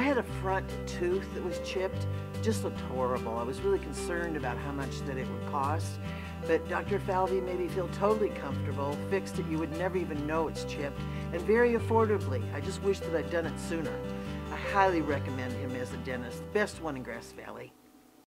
had a front tooth that was chipped. It just looked horrible. I was really concerned about how much that it would cost. But Dr. Falvey made me feel totally comfortable, fixed it, you would never even know it's chipped, and very affordably. I just wish that I'd done it sooner. I highly recommend him as a dentist, best one in Grass Valley.